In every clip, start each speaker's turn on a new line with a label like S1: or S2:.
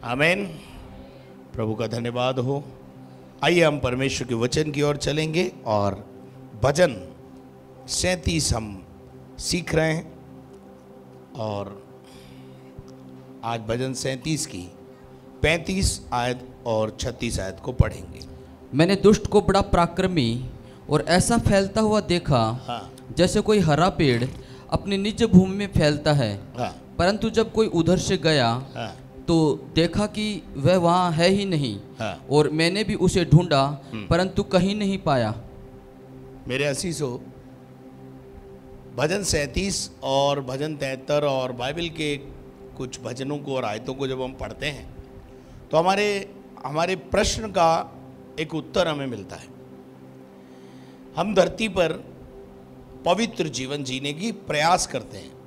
S1: आमीन। प्रभु का धन्यवाद हो। आइए हम परमेश्वर के वचन की ओर चलेंगे और भजन 37 हम सीख रहे हैं और आज भजन 37 की 35 आयत और 36 आयत को पढ़ेंगे।
S2: मैंने दुष्ट को बड़ा पराक्रमी और ऐसा फैलता हुआ देखा जैसे कोई हरा पेड़ अपनी निज भूमि में फैलता है। परंतु जब कोई उधर से गया तो देखा कि वह वहाँ है ही नहीं। और मैंने भी उसे ढूंढा परंतु कहीं नहीं पाया।
S1: मेरे असीसो, भजन 37 और भजन 73 और बाइबल के कुछ भजनों को और आयतों को जब हम पढ़ते हैं तो हमारे प्रश्न का एक उत्तर हमें मिलता है। हम धरती पर पवित्र जीवन जीने की प्रयास करते हैं,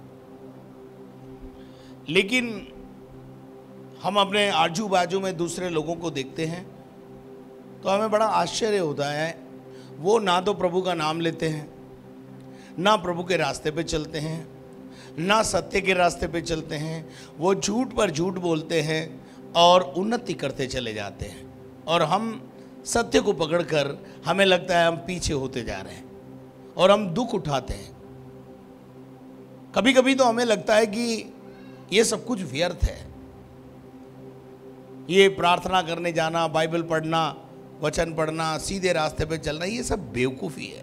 S1: लेकिन हम अपने आजू बाजू में दूसरे लोगों को देखते हैं तो हमें बड़ा आश्चर्य होता है। वो ना तो प्रभु का नाम लेते हैं, ना प्रभु के रास्ते पे चलते हैं, ना सत्य के रास्ते पे चलते हैं। वो झूठ पर झूठ बोलते हैं और उन्नति करते चले जाते हैं, और हम सत्य को पकड़कर हमें लगता है हम पीछे होते जा रहे हैं और हम दुख उठाते हैं। कभी कभी तो हमें लगता है कि ये सब कुछ व्यर्थ है। ये प्रार्थना करने जाना, बाइबल पढ़ना, वचन पढ़ना, सीधे रास्ते पे चलना, ये सब बेवकूफ़ी है।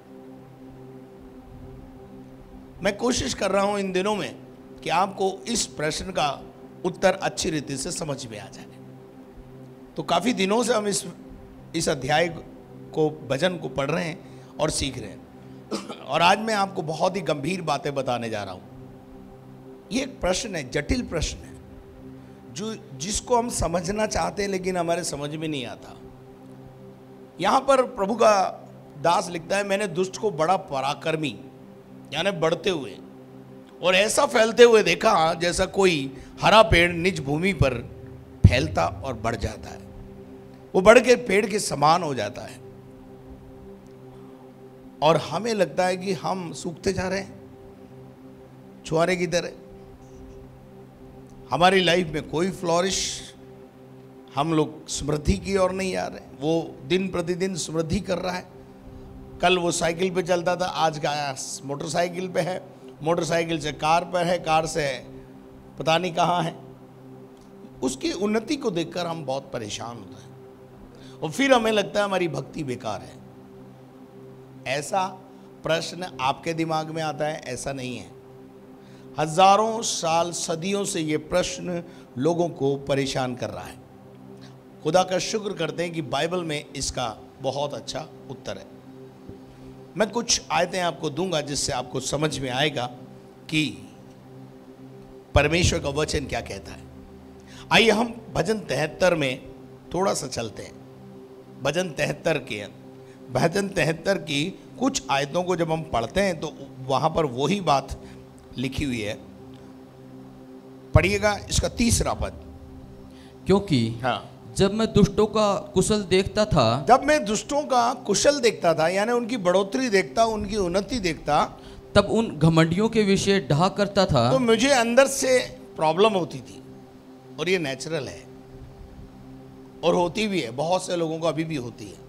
S1: मैं कोशिश कर रहा हूं इन दिनों में कि आपको इस प्रश्न का उत्तर अच्छी रीति से समझ में आ जाए। तो काफ़ी दिनों से हम इस अध्याय को, भजन को पढ़ रहे हैं और सीख रहे हैं, और आज मैं आपको बहुत ही गंभीर बातें बताने जा रहा हूं। ये एक प्रश्न है, जटिल प्रश्न है, जिसको हम समझना चाहते हैं लेकिन हमारे समझ में नहीं आता। यहां पर प्रभु का दास लिखता है, मैंने दुष्ट को बड़ा पराक्रमी यानी बढ़ते हुए और ऐसा फैलते हुए देखा जैसा कोई हरा पेड़ निज भूमि पर फैलता और बढ़ जाता है। वो बढ़ के पेड़ के समान हो जाता है और हमें लगता है कि हम सूखते जा रहे हैं, छुआरे की तरह। हमारी लाइफ में कोई फ्लोरिश, हम लोग समृद्धि की ओर नहीं आ रहे। वो दिन प्रतिदिन समृद्धि कर रहा है। कल वो साइकिल पे चलता था, आज का मोटरसाइकिल पे है, मोटरसाइकिल से कार पर है, कार से पता नहीं कहाँ है। उसकी उन्नति को देखकर हम बहुत परेशान होते हैं और फिर हमें लगता है हमारी भक्ति बेकार है। ऐसा प्रश्न आपके दिमाग में आता है? ऐसा नहीं है। हजारों साल, सदियों से ये प्रश्न लोगों को परेशान कर रहा है। खुदा का शुक्र करते हैं कि बाइबल में इसका बहुत अच्छा उत्तर है। मैं कुछ आयतें आपको दूंगा जिससे आपको समझ में आएगा कि परमेश्वर का वचन क्या कहता है। आइए हम भजन 73 में थोड़ा सा चलते हैं। भजन 73 की कुछ आयतों को जब हम पढ़ते हैं तो वहां पर वही बात लिखी हुई है। पढ़िएगा इसका 3रा पद।
S2: क्योंकि जब मैं दुष्टों का कुशल देखता था, यानी उनकी बढ़ोतरी देखता, उनकी उन्नति देखता, तब उन घमंडियों के विषय ढहा करता था,
S1: तो मुझे अंदर से प्रॉब्लम होती थी। और ये नेचुरल है और होती भी है, बहुत से लोगों को अभी भी होती है।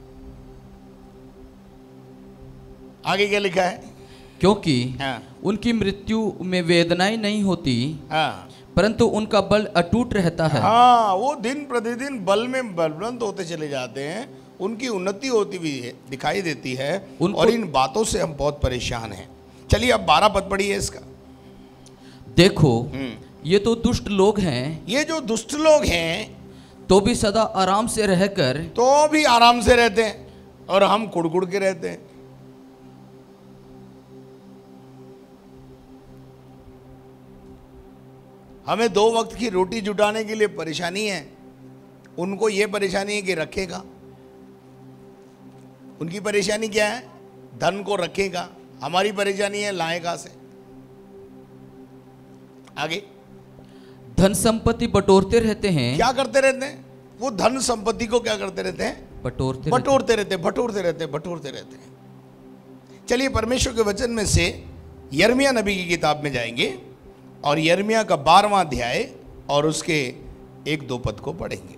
S1: आगे क्या लिखा है?
S2: क्योंकि उनकी मृत्यु में वेदनाएं नहीं होती, परंतु उनका बल अटूट रहता है।
S1: वो दिन प्रतिदिन बल में बलवंत होते चले जाते हैं, उनकी उन्नति होती भी है, दिखाई देती है। और इन बातों से हम बहुत परेशान हैं। चलिए अब 12 पद पढ़िए इसका।
S2: देखो ये तो दुष्ट लोग हैं,
S1: ये जो दुष्ट लोग हैं
S2: तो भी सदा आराम से रहकर,
S1: तो भी आराम से रहते हैं और हम कुड़कुड़ के रहते हैं। हमें 2 वक्त की रोटी जुटाने के लिए परेशानी है, उनको ये परेशानी है कि रखेगा। उनकी परेशानी क्या है? धन को रखेगा। हमारी परेशानी है लाएगा से। आगे,
S2: धन संपत्ति बटोरते रहते हैं।
S1: क्या करते रहते हैं? वो धन संपत्ति को क्या करते रहते हैं? बटोरते रहते हैं। चलिए परमेश्वर के वचन में से यिर्मयाह नबी की किताब में जाएंगे और यिर्मयाह का 12वां अध्याय और उसके एक दो पद को पढ़ेंगे।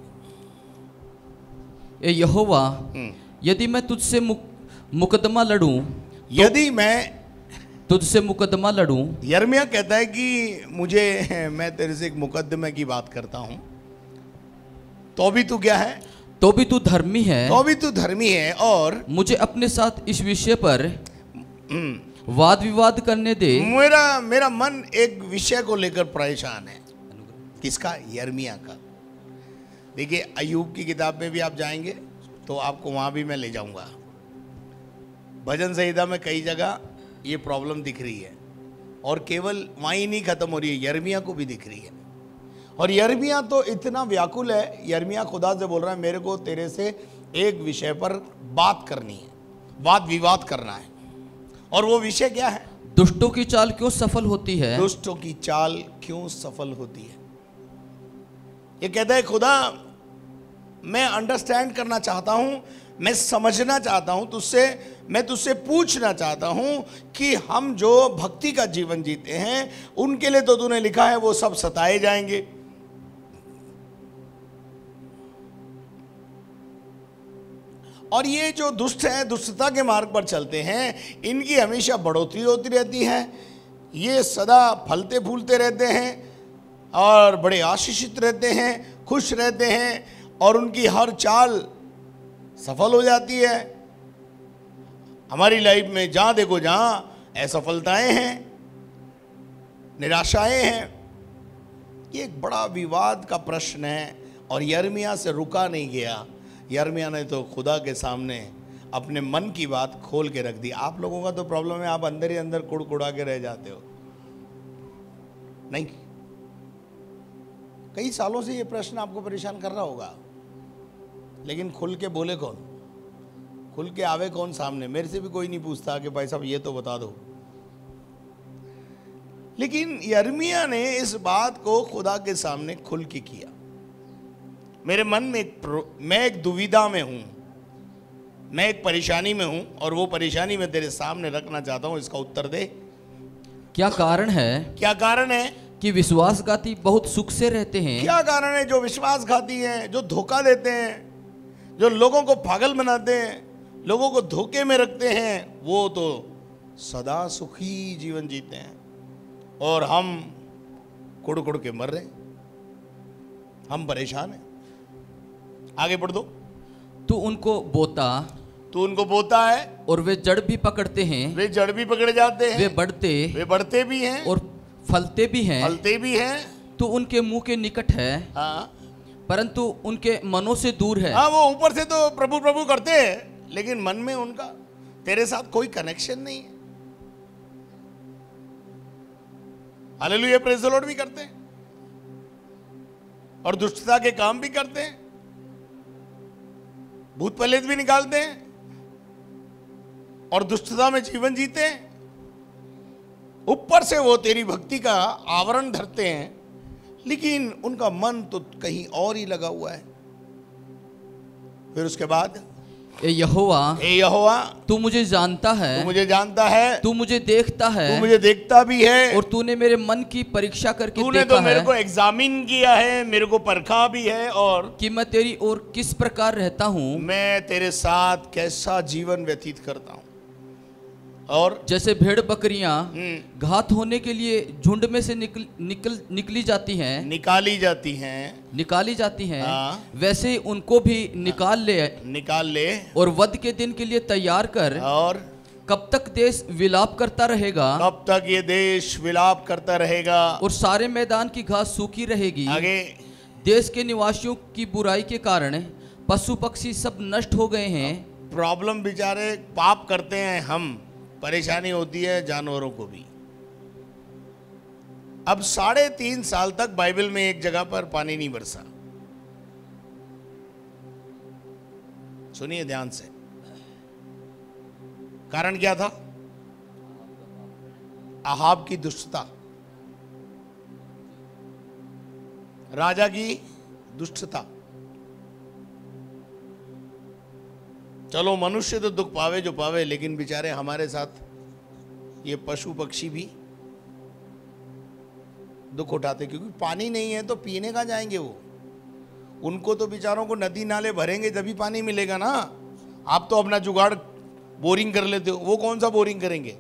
S2: ए यहोवा, यदि मैं तुझसे मुकदमा लड़ूं,
S1: यदि मैं
S2: तुझसे मुकदमा लड़ूं,
S1: यिर्मयाह कहता है कि मैं तेरे से एक मुकदमे की बात करता हूं, तो भी तू क्या है?
S2: तो भी तू धर्मी है,
S1: तो भी तू धर्मी है, और
S2: मुझे अपने साथ इस विषय पर वाद विवाद करने दे।
S1: मेरा मन एक विषय को लेकर परेशान है। किसका? यिर्मयाह का। देखिए, अय्यूब की किताब में भी आप जाएंगे तो आपको वहां भी मैं ले जाऊंगा। भजन संहिता में कई जगह ये प्रॉब्लम दिख रही है, और केवल वहीं ही नहीं खत्म हो रही है, यिर्मयाह को भी दिख रही है। और यिर्मयाह तो इतना व्याकुल है, यिर्मयाह खुदा से बोल रहा है, मेरे को तेरे से एक विषय पर बात करनी है, वाद विवाद करना है। और वो विषय क्या है?
S2: दुष्टों की चाल क्यों सफल होती है?
S1: दुष्टों की चाल क्यों सफल होती है? ये कहता है, खुदा मैं अंडरस्टैंड करना चाहता हूं, मैं समझना चाहता हूं तुझसे, मैं तुझसे पूछना चाहता हूं कि हम जो भक्ति का जीवन जीते हैं उनके लिए तो तूने लिखा है वो सब सताए जाएंगे, और ये जो दुष्ट हैं, दुष्टता के मार्ग पर चलते हैं, इनकी हमेशा बढ़ोतरी होती रहती है, ये सदा फलते फूलते रहते हैं और बड़े आशीषित रहते हैं, खुश रहते हैं, और उनकी हर चाल सफल हो जाती है। हमारी लाइफ में जहां देखो जहां असफलताएं हैं, निराशाएं हैं। ये एक बड़ा विवाद का प्रश्न है, और यिर्मयाह से रुका नहीं गया। यिर्मयाह ने तो खुदा के सामने अपने मन की बात खोल के रख दी। आप लोगों का तो प्रॉब्लम है, आप अंदर ही अंदर कुड़कुड़ा के रह जाते हो। नहीं, कई सालों से ये प्रश्न आपको परेशान कर रहा होगा, लेकिन खुल के बोले कौन? खुल के आवे कौन सामने? मेरे से भी कोई नहीं पूछता कि भाई साहब ये तो बता दो। लेकिन यिर्मयाह ने इस बात को खुदा के सामने खुल के किया। मेरे मन में मैं एक दुविधा में हूं, मैं एक परेशानी में हूं, और वो परेशानी मैं तेरे सामने रखना चाहता हूं। इसका उत्तर दे।
S2: क्या कारण है?
S1: क्या कारण है
S2: कि विश्वासघाती बहुत सुख से रहते हैं?
S1: क्या कारण है जो विश्वासघाती हैं, जो धोखा देते हैं, जो लोगों को पागल बनाते हैं, लोगों को धोखे में रखते हैं, वो तो सदा सुखी जीवन जीते हैं, और हम कुड़ कुड़ के मर रहे हैं, हम परेशान हैं। आगे पढ़ दो।
S2: तू उनको बोता,
S1: तू उनको बोता है,
S2: और वे जड़ भी पकड़ते हैं,
S1: वे जड़ भी पकड़े जाते हैं,
S2: वे बढ़ते
S1: भी हैं,
S2: और फलते भी हैं।
S1: तू
S2: उनके मुंह के निकट है,
S1: हाँ,
S2: परंतु उनके मनों से दूर है।
S1: हाँ, वो ऊपर से तो प्रभु प्रभु करते हैं, लेकिन मन में उनका तेरे साथ कोई कनेक्शन नहीं है। हालेलुया, प्रेज़ द लॉर्ड भी करते हैं, और दुष्टता के काम भी करते हैं, भूत प्रेत भी निकालते हैं, और दुष्टता में जीवन जीते हैं। ऊपर से वो तेरी भक्ति का आवरण धरते हैं, लेकिन उनका मन तो कहीं और ही लगा हुआ है। फिर उसके बाद,
S2: ए यहोवा, तू मुझे जानता है,
S1: तू मुझे जानता है,
S2: तू मुझे देखता है,
S1: तू मुझे देखता भी है,
S2: और तूने मेरे मन की परीक्षा करके
S1: तूने तो मेरे को एग्जामिन किया है, मेरे को परखा भी है, और
S2: कि मैं तेरी ओर किस प्रकार रहता हूँ,
S1: मैं तेरे साथ कैसा जीवन व्यतीत करता हूँ। और
S2: जैसे भेड़ बकरियां घात होने के लिए झुंड में से निकाली जाती हैं,
S1: हाँ।
S2: वैसे ही उनको भी निकाल ले और वध के दिन के लिए तैयार कर।
S1: और
S2: कब तक देश विलाप करता रहेगा?
S1: कब तक ये देश विलाप करता रहेगा?
S2: और सारे मैदान की घास सूखी रहेगी।
S1: आगे,
S2: देश के निवासियों की बुराई के कारण पशु पक्षी सब नष्ट हो गए हैं।
S1: प्रॉब्लम, बेचारे पाप करते हैं हम, परेशानी होती है जानवरों को भी। अब 3.5 साल तक बाइबल में एक जगह पर पानी नहीं बरसा। सुनिए ध्यान से, कारण क्या था? अहाब की दुष्टता, राजा की दुष्टता। चलो, मनुष्य तो दुख पावे जो पावे, लेकिन बेचारे हमारे साथ ये पशु पक्षी भी दुख उठाते, क्योंकि पानी नहीं है तो पीने का जाएंगे वो। उनको तो बेचारों को नदी नाले भरेंगे तभी पानी मिलेगा ना। आप तो अपना जुगाड़ बोरिंग कर लेते हो, वो कौन सा बोरिंग करेंगे।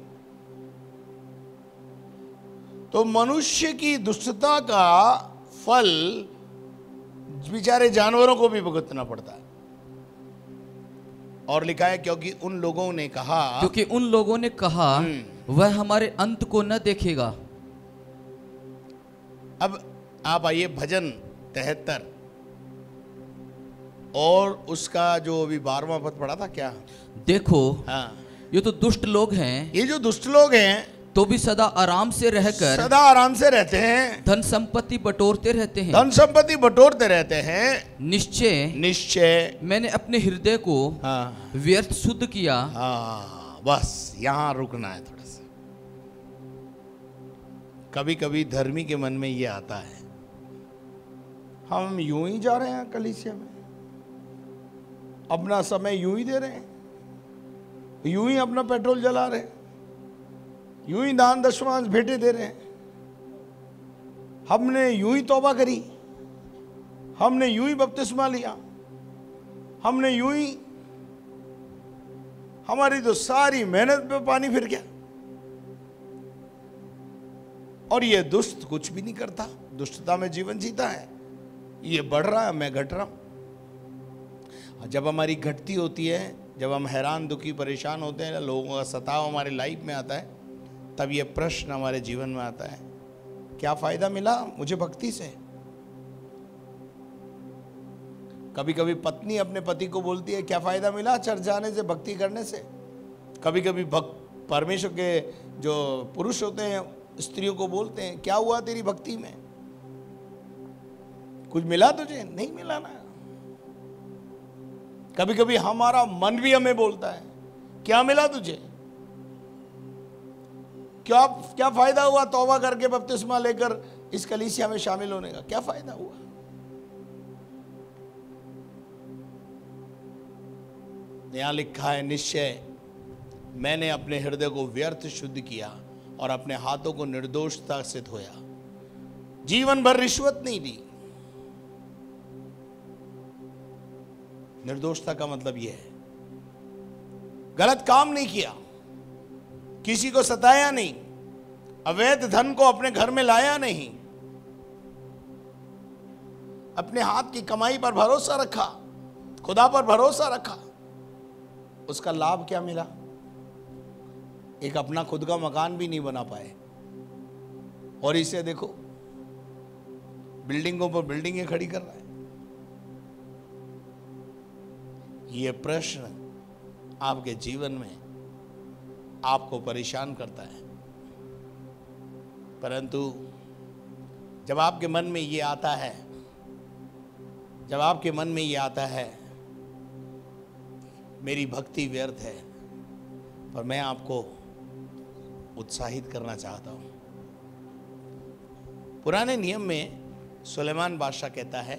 S1: तो मनुष्य की दुष्टता का फल बेचारे जानवरों को भी भुगतना पड़ता है। और लिखा है क्योंकि उन लोगों ने कहा
S2: वह हमारे अंत को न देखेगा।
S1: अब आप आइए भजन 73 और उसका जो अभी 12वां पद पढ़ा था क्या।
S2: देखो
S1: हाँ,
S2: ये तो दुष्ट लोग हैं,
S1: ये जो दुष्ट लोग हैं
S2: तो भी सदा आराम से
S1: रहते हैं,
S2: धन संपत्ति बटोरते रहते हैं।
S1: निश्चय
S2: मैंने अपने हृदय को व्यर्थ शुद्ध किया।
S1: बस यहां रुकना है थोड़ा सा। कभी कभी धर्मी के मन में ये आता है, हम यूं ही जा रहे हैं कलीसिया में, अपना समय यूं ही दे रहे हैं, यूं ही अपना पेट्रोल जला रहे हैं, यूं ही दान दशमांश भेंटे दे रहे हैं, हमने यूं ही तौबा करी, हमने यूं ही बपतिस्मा लिया, हमने यूं ही, हमारी तो सारी मेहनत पे पानी फिर गया। और ये दुष्ट कुछ भी नहीं करता, दुष्टता में जीवन जीता है, ये बढ़ रहा है, मैं घट रहा हूं। जब हमारी घटती होती है, जब हम हैरान दुखी परेशान होते हैं, लोगों का सताव हमारे लाइफ में आता है, तब ये प्रश्न हमारे जीवन में आता है, क्या फायदा मिला मुझे भक्ति से। कभी कभी पत्नी अपने पति को बोलती है, क्या फायदा मिला चर्च जाने से, भक्ति करने से। कभी कभी परमेश्वर के जो पुरुष होते हैं स्त्रियों को बोलते हैं, क्या हुआ तेरी भक्ति में, कुछ मिला तुझे, नहीं मिला ना। कभी कभी हमारा मन भी हमें बोलता है, क्या मिला तुझे, क्या फायदा हुआ तौबा करके बपतिस्मा लेकर इस कलीसिया में शामिल होने का, क्या फायदा हुआ। यहां लिखा है, निश्चय मैंने अपने हृदय को व्यर्थ शुद्ध किया और अपने हाथों को निर्दोषता से धोया, जीवन भर रिश्वत नहीं दी। निर्दोषता का मतलब यह है, गलत काम नहीं किया, किसी को सताया नहीं, अवैध धन को अपने घर में लाया नहीं, अपने हाथ की कमाई पर भरोसा रखा, खुदा पर भरोसा रखा। उसका लाभ क्या मिला, एक अपना खुद का मकान भी नहीं बना पाए, और इसे देखो बिल्डिंगों पर बिल्डिंगें खड़ी कर रहा है। यह प्रश्न आपके जीवन में आपको परेशान करता है, परंतु जब आपके मन में ये आता है, जब आपके मन में ये आता है मेरी भक्ति व्यर्थ है, पर मैं आपको उत्साहित करना चाहता हूं। पुराने नियम में सुलेमान बादशाह कहता है,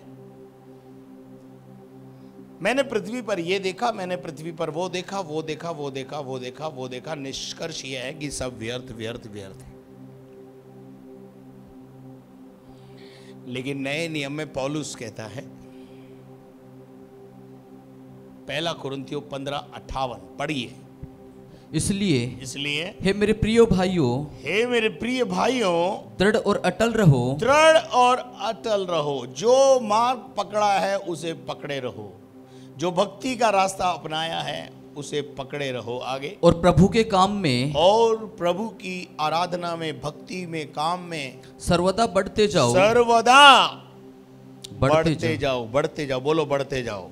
S1: मैंने पृथ्वी पर यह देखा, मैंने पृथ्वी पर वो देखा, वो देखा, वो देखा, वो देखा, वो देखा, निष्कर्ष यह है कि सब व्यर्थ व्यर्थ व्यर्थ है। लेकिन नए नियम में पौलुस कहता है, पहला कुरिन्थियों 15:58 पढ़िए।
S2: इसलिए हे मेरे प्रिय भाइयों, दृढ़ और अटल रहो, जो मार्ग पकड़ा है उसे पकड़े रहो, जो भक्ति का रास्ता अपनाया है उसे पकड़े रहो। आगे, और प्रभु के काम में,
S1: और प्रभु की आराधना में, भक्ति में, काम में
S2: सर्वदा बढ़ते जाओ,
S1: बढ़ते जाओ, बोलो बढ़ते जाओ।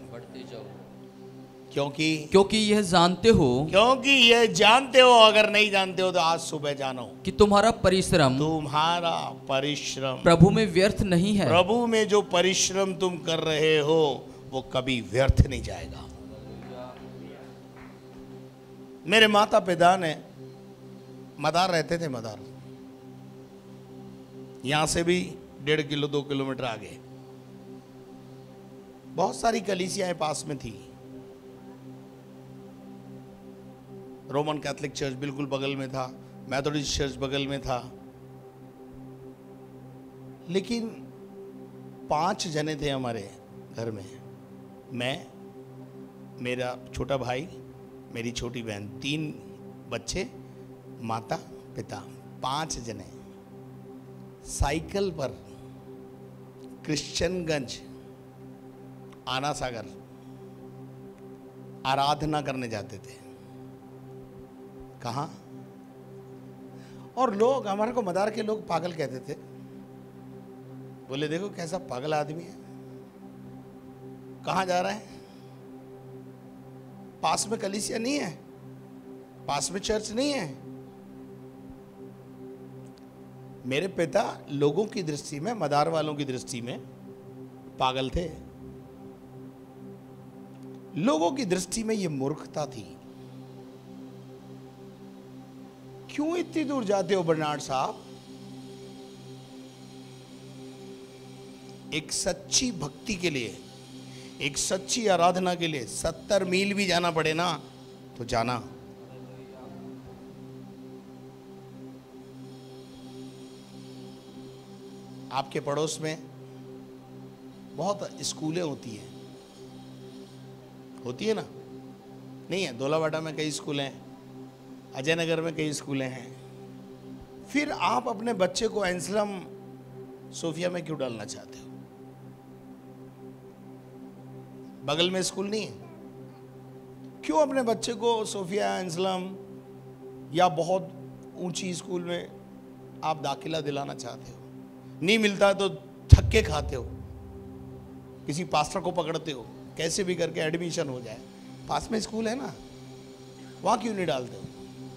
S2: क्योंकि यह जानते हो,
S1: अगर नहीं जानते हो तो आज सुबह जानो
S2: कि तुम्हारा परिश्रम प्रभु में व्यर्थ नहीं है।
S1: प्रभु में जो परिश्रम तुम कर रहे हो वो कभी व्यर्थ नहीं जाएगा। मेरे माता पिता ने मदार रहते थे, मदार यहां से भी 1.5-2 किलोमीटर आगे। बहुत सारी कलीसियाएं पास में थी। रोमन कैथोलिक चर्च बिल्कुल बगल में था, मैथोडिस्ट चर्च बगल में था, लेकिन 5 जने थे हमारे घर में मैं, मेरा छोटा भाई, मेरी छोटी बहन, 3 बच्चे, माता पिता, 5 जने साइकिल पर क्रिश्चियनगंज आना सागर आराधना करने जाते थे। कहाँ? और लोग, हमारे को मदार के लोग पागल कहते थे। बोले देखो कैसा पागल आदमी है, कहाँ जा रहा है? पास में कलीसिया नहीं है, पास में चर्च नहीं है। मेरे पिता लोगों की दृष्टि में, मदार वालों की दृष्टि में पागल थे। लोगों की दृष्टि में यह मूर्खता थी। क्यों इतनी दूर जाते हो बर्नार्ड साहब? एक सच्ची भक्ति के लिए, एक सच्ची आराधना के लिए 70 मील भी जाना पड़े ना तो जाना। आपके पड़ोस में बहुत स्कूलें होती है ना? नहीं है? धोलावाड़ा में कई स्कूल हैं, अजय नगर में कई स्कूलें हैं। फिर आप अपने बच्चे को एंसलम सोफिया में क्यों डालना चाहते हो? बगल में स्कूल नहीं है? क्यों अपने बच्चे को सोफिया, एंसलम या बहुत ऊंची स्कूल में आप दाखिला दिलाना चाहते हो? नहीं मिलता तो थक्के खाते हो, किसी पास्टर को पकड़ते हो, कैसे भी करके एडमिशन हो जाए। पास में स्कूल है ना, वहां क्यों नहीं डालते हो?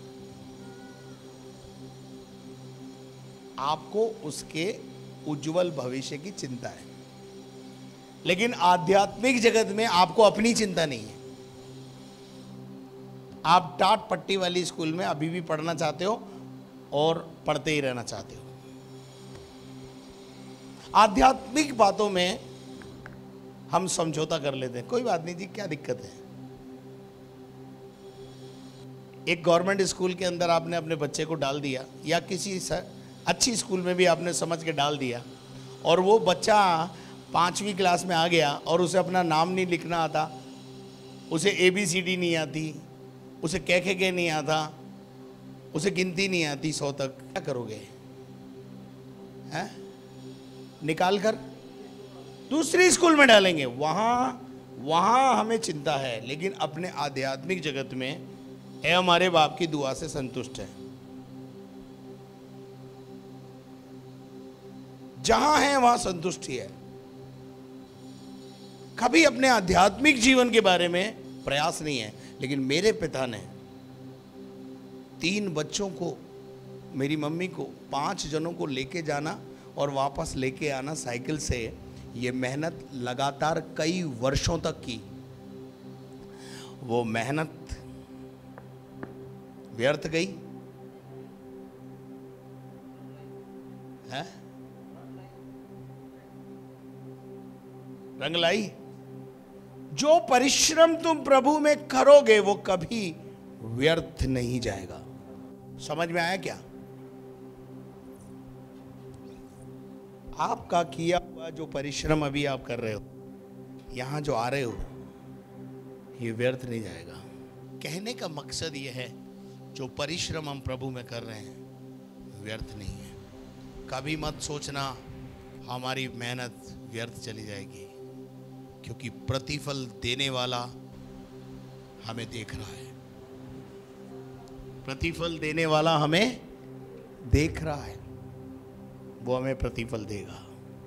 S1: आपको उसके उज्जवल भविष्य की चिंता है, लेकिन आध्यात्मिक जगत में आपको अपनी चिंता नहीं है। आप टाट पट्टी वाली स्कूल में अभी भी पढ़ना चाहते हो और पढ़ते ही रहना चाहते हो। आध्यात्मिक बातों में हम समझौता कर लेते हैं, कोई बात नहीं जी, क्या दिक्कत है। एक गवर्नमेंट स्कूल के अंदर आपने अपने बच्चे को डाल दिया, या किसी अच्छी स्कूल में भी आपने समझ के डाल दिया, और वो बच्चा 5वीं क्लास में आ गया और उसे अपना नाम नहीं लिखना आता, उसे ABCD नहीं आती, उसे कै नहीं आता, उसे गिनती नहीं आती 100 तक, क्या करोगे? हैं? निकाल कर दूसरी स्कूल में डालेंगे। वहां हमें चिंता है, लेकिन अपने आध्यात्मिक जगत में है हमारे बाप की दुआ से संतुष्ट है। जहां है वहां संतुष्टि है। कभी अपने आध्यात्मिक जीवन के बारे में प्रयास नहीं है। लेकिन मेरे पिता ने 3 बच्चों को, मेरी मम्मी को, 5 जनों को लेके जाना और वापस लेके आना साइकिल से, ये मेहनत लगातार कई वर्षों तक की। वो मेहनत व्यर्थ गई है? रंग लाई? जो परिश्रम तुम प्रभु में करोगे वो कभी व्यर्थ नहीं जाएगा। समझ में आया क्या? आपका किया हुआ जो परिश्रम अभी आप कर रहे हो, यहां जो आ रहे हो, ये व्यर्थ नहीं जाएगा। कहने का मकसद ये है, जो परिश्रम हम प्रभु में कर रहे हैं व्यर्थ नहीं है। कभी मत सोचना हमारी मेहनत व्यर्थ चली जाएगी, क्योंकि प्रतिफल देने वाला हमें देख रहा है। प्रतिफल देने वाला हमें देख रहा है, वो हमें प्रतिफल देगा।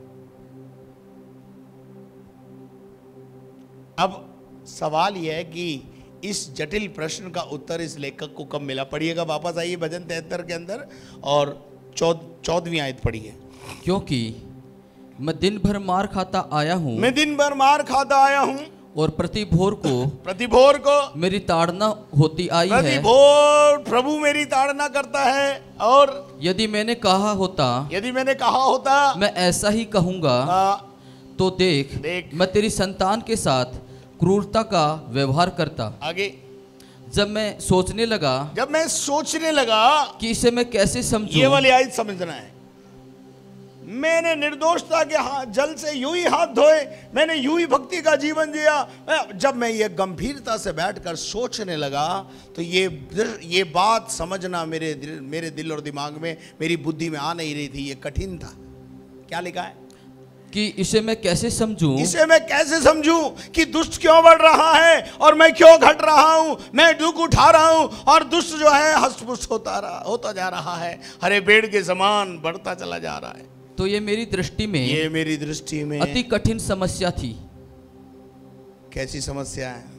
S1: अब सवाल यह है कि इस जटिल प्रश्न का उत्तर इस लेखक को कब मिला? पढ़िएगा, वापस आइए भजन 73 के अंदर और 14वीं आयत पढ़िए।
S2: क्योंकि मैं दिन भर मार खाता आया हूँ,
S1: मैं दिन भर मार खाता आया हूँ,
S2: और प्रति भोर को
S1: मेरी
S2: ताड़ना होती आई है।
S1: प्रति भोर प्रभु मेरी ताड़ना करता है। और
S2: यदि मैंने कहा होता मैं ऐसा ही कहूंगा, तो देख मैं तेरी संतान के साथ क्रूरता का व्यवहार करता।
S1: आगे,
S2: जब मैं सोचने लगा
S1: कि
S2: इसे मैं कैसे समझूं,
S1: ये वाली आयत समझना है। मैंने निर्दोषता के जल से यूं ही हाथ धोए, मैंने यूं ही भक्ति का जीवन जिया। जब मैं ये गंभीरता से बैठकर सोचने लगा तो ये बात समझना मेरे दिल और दिमाग में, मेरी बुद्धि में आ नहीं रही थी। ये कठिन था। क्या लिखा है
S2: कि इसे मैं कैसे
S1: समझूं कि दुष्ट क्यों बढ़ रहा है और मैं क्यों घट रहा हूं। मैं दुख उठा रहा हूं और दुष्ट जो है हष्ट-पुष्ट होता जा रहा है, हरे पेड़ के समान बढ़ता चला जा रहा है।
S2: तो ये मेरी दृष्टि में अति कठिन समस्या थी।
S1: कैसी समस्या है?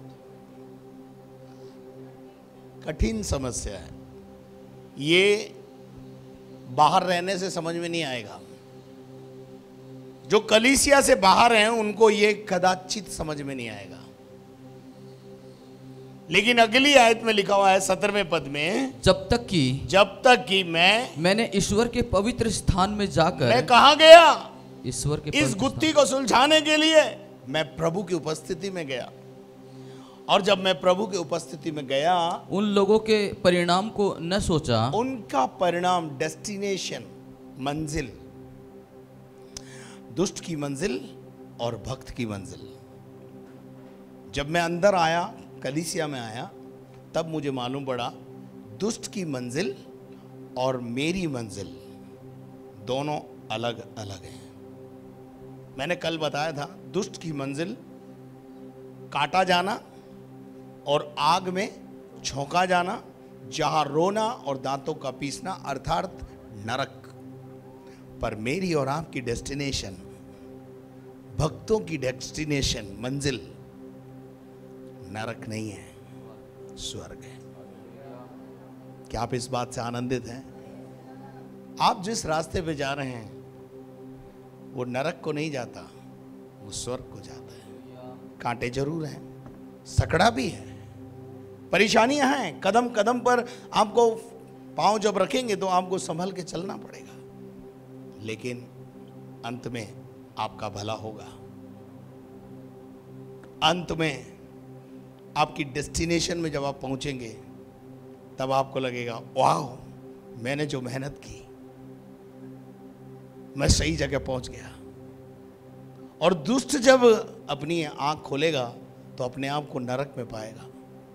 S1: कठिन समस्या है। ये बाहर रहने से समझ में नहीं आएगा। जो कलीसिया से बाहर हैं उनको ये कदाचित समझ में नहीं आएगा। लेकिन अगली आयत में लिखा हुआ है 17वें पद में, जब तक कि
S2: मैंने ईश्वर के पवित्र स्थान में जाकर,
S1: मैं कहां गया?
S2: ईश्वर के
S1: इस गुत्थी को सुलझाने के लिए मैं प्रभु की उपस्थिति में गया। और जब मैं प्रभु की उपस्थिति में गया,
S2: उन लोगों के परिणाम को न सोचा।
S1: उनका परिणाम, डेस्टिनेशन, मंजिल, दुष्ट की मंजिल और भक्त की मंजिल। जब मैं अंदर आया, कलीसिया में आया, तब मुझे मालूम पड़ा दुष्ट की मंजिल और मेरी मंजिल दोनों अलग अलग हैं। मैंने कल बताया था, दुष्ट की मंजिल काटा जाना और आग में झोंका जाना, जहां रोना और दांतों का पीसना, अर्थात नरक। पर मेरी और आपकी डेस्टिनेशन, भक्तों की डेस्टिनेशन, मंजिल नरक नहीं है, स्वर्ग है। क्या आप इस बात से आनंदित हैं? आप जिस रास्ते पे जा रहे हैं वो नरक को नहीं जाता, वो स्वर्ग को जाता है। कांटे जरूर हैं, सकड़ा भी है, परेशानियां हैं, कदम कदम पर आपको पांव जब रखेंगे तो आपको संभल के चलना पड़ेगा, लेकिन अंत में आपका भला होगा। अंत में आपकी डेस्टिनेशन में जब आप पहुंचेंगे तब आपको लगेगा, वाह, मैंने जो मेहनत की, मैं सही जगह पहुंच गया। और दुष्ट जब अपनी आंख खोलेगा तो अपने आप को नरक में पाएगा।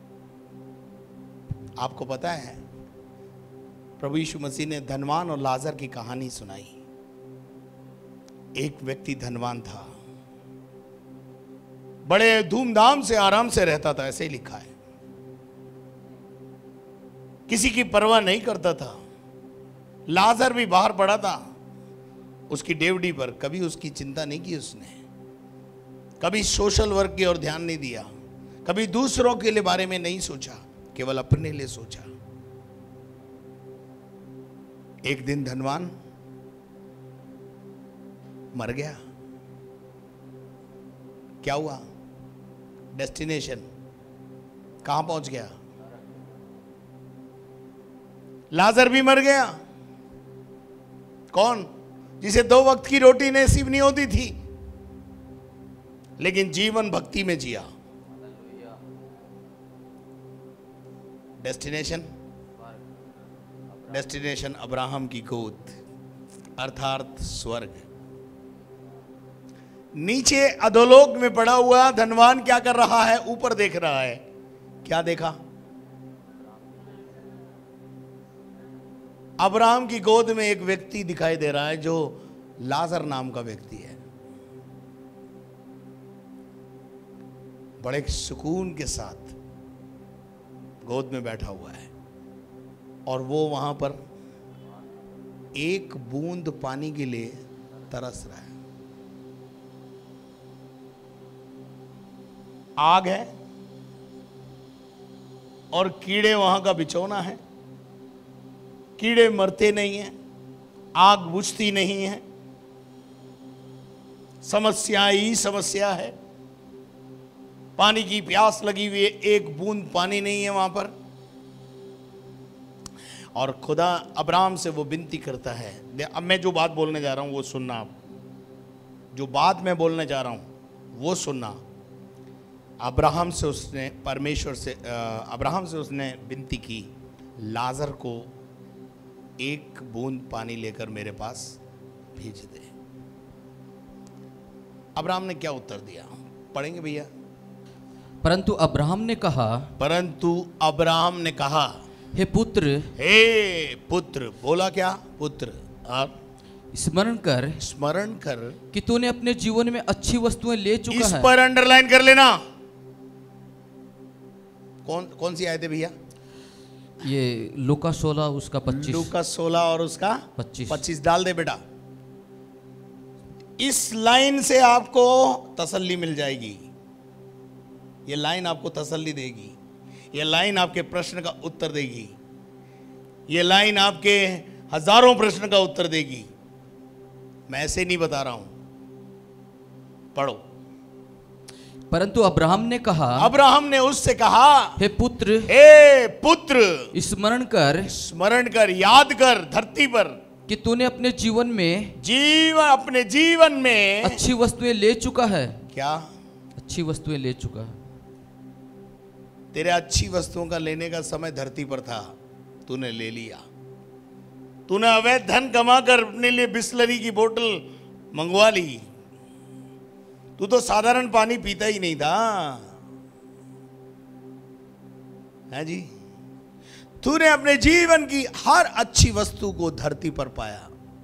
S1: आपको पता है, प्रभु यीशु मसीह ने धनवान और लाजर की कहानी सुनाई। एक व्यक्ति धनवान था, बड़े धूमधाम से आराम से रहता था, ऐसे ही लिखा है, किसी की परवाह नहीं करता था। लाजर भी बाहर पड़ा था उसकी डेवड़ी पर, कभी उसकी चिंता नहीं की उसने, कभी सोशल वर्क की ओर ध्यान नहीं दिया, कभी दूसरों के लिए बारे में नहीं सोचा, केवल अपने लिए सोचा। एक दिन धनवान मर गया। क्या हुआ? डेस्टिनेशन कहां पहुंच गया? लाजर भी मर गया। कौन? जिसे 2 वक्त की रोटी नसीब नहीं होती थी, लेकिन जीवन भक्ति में जिया। डेस्टिनेशन अब्राहम की गोद, अर्थात स्वर्ग। नीचे अधोलोक में पड़ा हुआ धनवान क्या कर रहा है? ऊपर देख रहा है। क्या देखा? अब्राहम की गोद में एक व्यक्ति दिखाई दे रहा है जो लाजर नाम का व्यक्ति है। बड़े सुकून के साथ गोद में बैठा हुआ है और वो वहां पर एक बूंद पानी के लिए तरस रहा है। आग है और कीड़े वहां का बिछौना है। कीड़े मरते नहीं हैं, आग बुझती नहीं है, समस्या ही समस्या है। पानी की प्यास लगी हुई है, एक बूंद पानी नहीं है वहां पर। और खुदा अब्राहम से वो विनती करता है। अब मैं जो बात बोलने जा रहा हूं वो सुनना, आप जो बात मैं बोलने जा रहा हूं वो सुनना। अब्राहम से उसने विनती की, लाजर को एक बूंद पानी लेकर मेरे पास भेज दे। अब्राहम ने क्या उत्तर दिया, पढ़ेंगे भैया।
S2: परंतु अब्राहम ने कहा, हे पुत्र, बोला क्या, पुत्र, आप स्मरण कर कि तूने अपने जीवन में अच्छी वस्तुएं ले चुका
S1: इस
S2: है।
S1: पर अंडरलाइन कर लेना। कौन सी आयत है भैया?
S2: ये लूका 16 उसका 25।
S1: लूका 16 और उसका 25 डाल दे बेटा। इस लाइन से आपको तसल्ली मिल जाएगी। ये लाइन आपको तसल्ली देगी। ये लाइन आपके प्रश्न का उत्तर देगी। ये लाइन आपके हजारों प्रश्न का उत्तर देगी। मैं ऐसे नहीं बता रहा हूं, पढ़ो।
S2: परंतु अब्राहम ने
S1: उससे कहा, हे पुत्र,
S2: स्मरण कर,
S1: याद कर धरती पर
S2: कि तूने अपने जीवन में अच्छी वस्तुएं ले चुका है।
S1: क्या
S2: अच्छी वस्तुएं ले चुका है?
S1: तेरे अच्छी वस्तुओं का लेने का समय धरती पर था, तूने ले लिया। तूने अवैध धन कमा कर अपने लिए बिस्लरी की बोतल मंगवा ली। तू तो साधारण पानी पीता ही नहीं था, है जी। तूने अपने जीवन की हर अच्छी वस्तु को धरती पर पाया।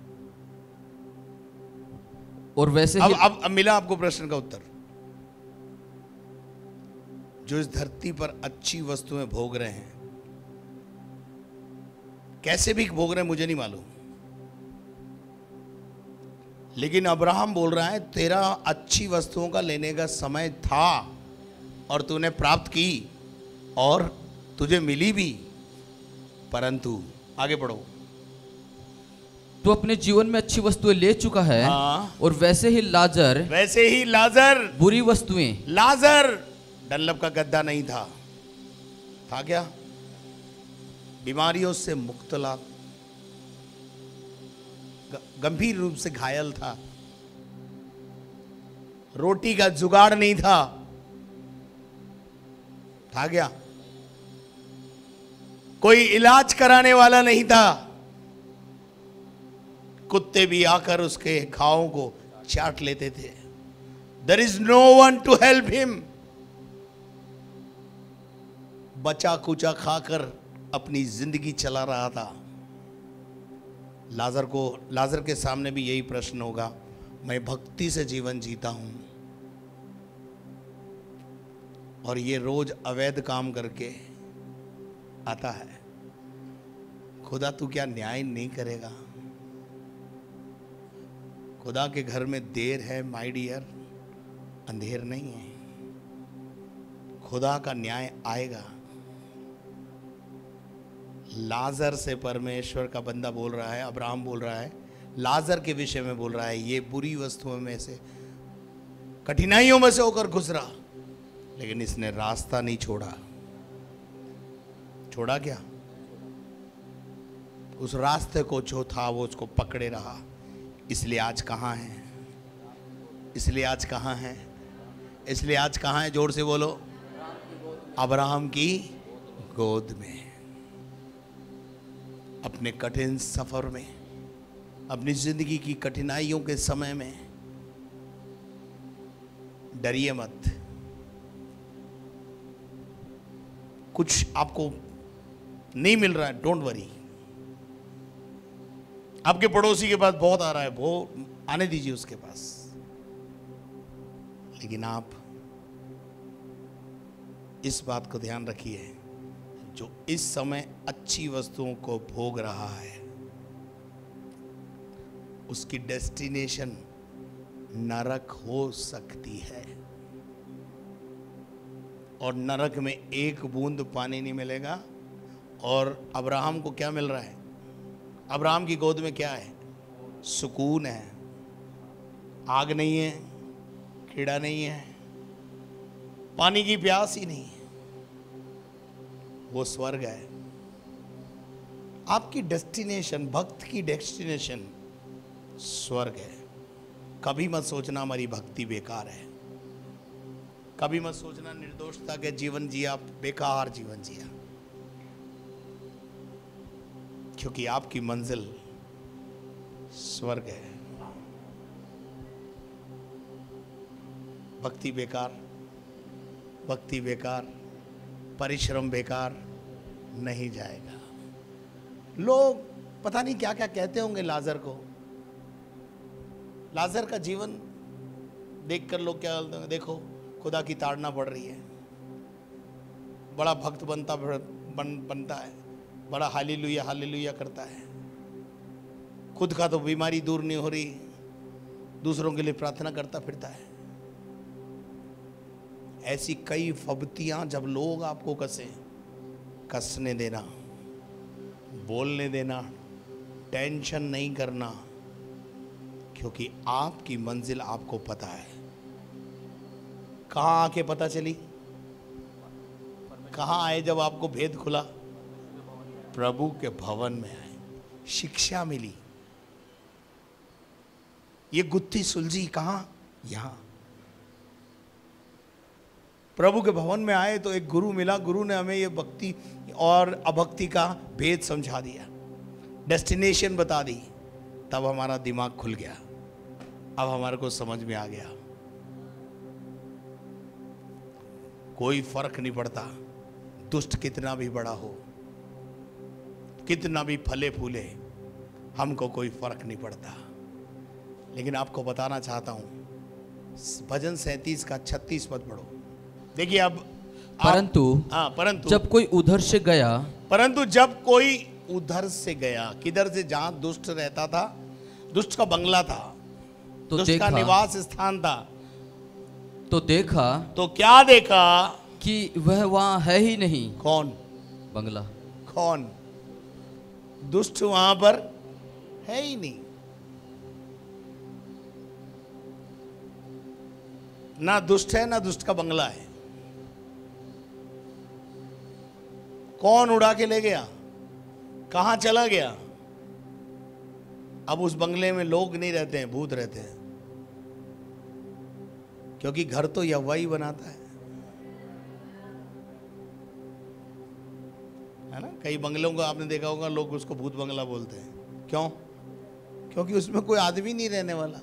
S2: और वैसे
S1: अब मिला आपको प्रश्न का उत्तर। जो इस धरती पर अच्छी वस्तुएं भोग रहे हैं, कैसे भी भोग रहे हैं मुझे नहीं मालूम, लेकिन अब्राहम बोल रहा है तेरा अच्छी वस्तुओं का लेने का समय था और तूने प्राप्त की और तुझे मिली भी। परंतु आगे पढ़ो।
S2: तू अपने जीवन में अच्छी वस्तुएं ले चुका है।
S1: हाँ।
S2: और वैसे ही लाजर बुरी वस्तुएं।
S1: लाजर डनलप का गद्दा नहीं था क्या? बीमारियों से मुब्तला, गंभीर रूप से घायल था, रोटी का जुगाड़ नहीं था क्या? कोई इलाज कराने वाला नहीं था। कुत्ते भी आकर उसके घावों को चाट लेते थे। There is no one to help him. बचा कुचा खाकर अपनी जिंदगी चला रहा था। लाजर के सामने भी यही प्रश्न होगा, मैं भक्ति से जीवन जीता हूं और ये रोज अवैध काम करके आता है। खुदा तू क्या न्याय नहीं करेगा? खुदा के घर में देर है माय डियर, अंधेर नहीं है। खुदा का न्याय आएगा। लाजर से परमेश्वर का बंदा बोल रहा है, अब्राहम बोल रहा है, लाजर के विषय में बोल रहा है, ये बुरी वस्तुओं में से, कठिनाइयों में से होकर गुजरा, लेकिन इसने रास्ता नहीं छोड़ा। छोड़ा क्या? उस रास्ते को जो था वो उसको पकड़े रहा। इसलिए आज कहां है? इसलिए आज कहां है? इसलिए आज कहां है? जोर से बोलो। अब्राहम की गोद में। अपने कठिन सफर में, अपनी जिंदगी की कठिनाइयों के समय में डरिए मत। कुछ आपको नहीं मिल रहा है, डोंट वरी। आपके पड़ोसी के पास बहुत आ रहा है, वो आने दीजिए उसके पास, लेकिन आप इस बात को ध्यान रखिए, जो इस समय अच्छी वस्तुओं को भोग रहा है उसकी डेस्टिनेशन नरक हो सकती है। और नरक में एक बूंद पानी नहीं मिलेगा। और अब्राहम को क्या मिल रहा है? अब्राहम की गोद में क्या है? सुकून है। आग नहीं है, कीड़ा नहीं है, पानी की प्यास ही नहीं है, वो स्वर्ग है। आपकी डेस्टिनेशन, भक्त की डेस्टिनेशन स्वर्ग है। कभी मत सोचना हमारी भक्ति बेकार है। कभी मत सोचना निर्दोषता के जीवन जिया, बेकार जीवन जिया, क्योंकि आपकी मंजिल स्वर्ग है। भक्ति बेकार, भक्ति बेकार, परिश्रम बेकार नहीं जाएगा। लोग पता नहीं क्या क्या कहते होंगे लाजर को। लाजर का जीवन देखकर लोग क्या बोलते होंगे, देखो खुदा की ताड़ना पड़ रही है, बड़ा भक्त बनता है, बड़ा हालेलुया हालेलुया करता है, खुद का तो बीमारी दूर नहीं हो रही, दूसरों के लिए प्रार्थना करता फिरता है। ऐसी कई फबतियां जब लोग आपको कसने देना, बोलने देना, टेंशन नहीं करना, क्योंकि आपकी मंजिल आपको पता है। कहां आके पता चली, कहां आए जब आपको भेद खुला? प्रभु के भवन में आए, शिक्षा मिली, ये गुत्थी सुलझी। कहां? यहां प्रभु के भवन में आए तो एक गुरु मिला, गुरु ने हमें ये भक्ति और अभक्ति का भेद समझा दिया, डेस्टिनेशन बता दी। तब हमारा दिमाग खुल गया, अब हमारे को समझ में आ गया कोई फर्क नहीं पड़ता, दुष्ट कितना भी बड़ा हो, कितना भी फले फूले, हमको कोई फर्क नहीं पड़ता। लेकिन आपको बताना चाहता हूं, भजन 37 का 36 पद पढ़ो। देखिए अब परंतु
S2: जब कोई उधर से गया,
S1: परंतु जब कोई उधर से गया, किधर से? जहां दुष्ट रहता था, दुष्ट का बंगला था,
S2: तो
S1: दुष्ट का निवास स्थान था,
S2: तो देखा,
S1: तो क्या देखा?
S2: कि वह वहां है ही नहीं।
S1: कौन?
S2: बंगला।
S1: कौन? दुष्ट वहां पर है ही नहीं, ना दुष्ट है ना दुष्ट का बंगला है। कौन उड़ा के ले गया? कहां चला गया? अब उस बंगले में लोग नहीं रहते हैं, भूत रहते हैं, क्योंकि घर तो यहोवा ही बनाता है ना। कई बंगलों को आपने देखा होगा, लोग उसको भूत बंगला बोलते हैं। क्यों? क्योंकि उसमें कोई आदमी नहीं रहने वाला।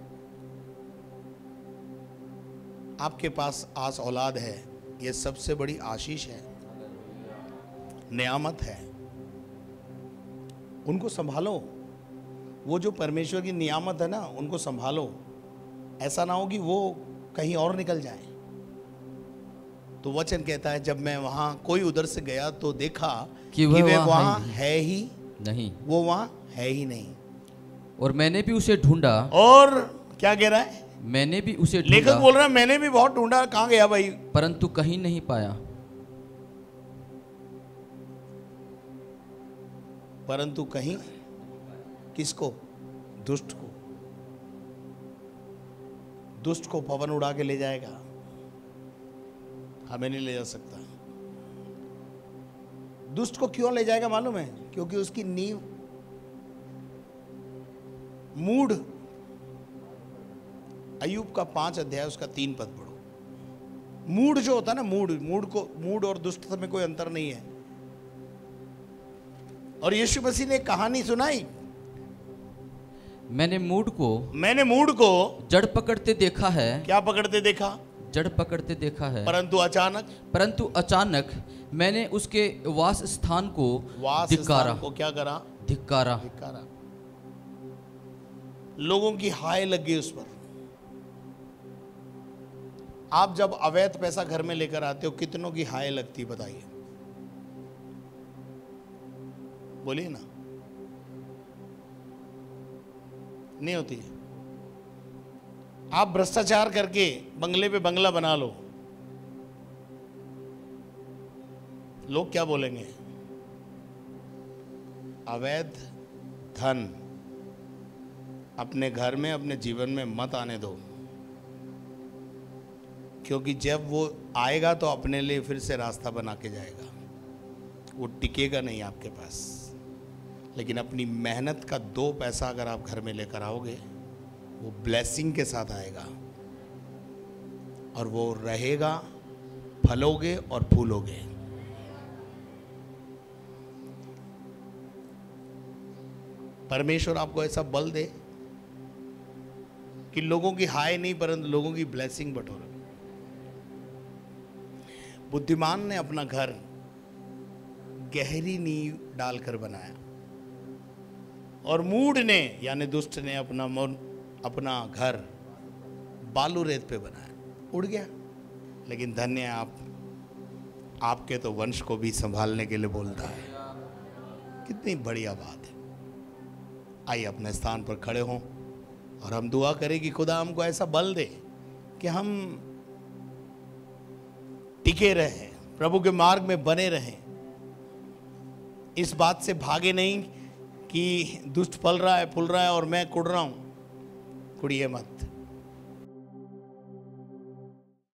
S1: आपके पास आस औलाद है, यह सबसे बड़ी आशीष है, नियामत है। उनको संभालो, वो जो परमेश्वर की नियामत है ना, उनको संभालो। ऐसा ना हो कि वो कहीं और निकल जाए। तो वचन कहता है, जब मैं वहां कोई उधर से गया तो देखा कि वह वहां है ही
S2: नहीं,
S1: वो वहां है ही नहीं।
S2: और मैंने भी उसे ढूंढा।
S1: और क्या कह रहा है?
S2: मैंने भी उसे ढूंढा।
S1: लेखक बोल रहा है, मैंने भी बहुत ढूंढा, कहां गया भाई?
S2: परंतु कहीं नहीं पाया।
S1: परंतु कहीं? किसको? दुष्ट को। दुष्ट को पवन उड़ा के ले जाएगा, हमें नहीं ले जा सकता। दुष्ट को क्यों ले जाएगा मालूम है? क्योंकि उसकी नींव, मूड, अय्यूब का 5 अध्याय उसका 3 पद पढ़ो। मूड जो होता है ना, मूड और दुष्ट में कोई अंतर नहीं है। और यीशु मसीह ने कहानी सुनाई,
S2: मैंने मूड को
S1: जड़ पकड़ते देखा है। क्या पकड़ते देखा?
S2: जड़ पकड़ते देखा है।
S1: परंतु अचानक
S2: मैंने उसके वास स्थान को धिक्कारा।
S1: क्या करा?
S2: धिक्कारा।
S1: लोगों की हाय लग गई उस पर। आप जब अवैध पैसा घर में लेकर आते हो, कितनों की हाय लगती, बताइए, बोलिए ना। नहीं होती है। आप भ्रष्टाचार करके बंगले पे बंगला बना लो, लोग क्या बोलेंगे? अवैध धन अपने घर में, अपने जीवन में मत आने दो, क्योंकि जब वो आएगा तो अपने लिए फिर से रास्ता बना के जाएगा, वो टिकेगा नहीं आपके पास। लेकिन अपनी मेहनत का 2 पैसा अगर आप घर में लेकर आओगे, वो ब्लेसिंग के साथ आएगा और वो रहेगा, फलोगे और फूलोगे। परमेश्वर आपको ऐसा बल दे कि लोगों की हाय नहीं परंतु लोगों की ब्लेसिंग बटोरो। बुद्धिमान ने अपना घर गहरी नींव डालकर बनाया और मूढ़ ने यानी दुष्ट ने अपना घर बालू रेत पे बनाया, उड़ गया। लेकिन धन्य है आप, आपके तो वंश को भी संभालने के लिए बोलता है। कितनी बढ़िया बात है। आइए अपने स्थान पर खड़े हों और हम दुआ करें कि खुदा हमको ऐसा बल दे कि हम टिके रहें, प्रभु के मार्ग में बने रहें। इस बात से भागे नहीं कि दुष्ट फल रहा है, फूल रहा है और मैं कुड़ रहा हूं। कुड़िए मत।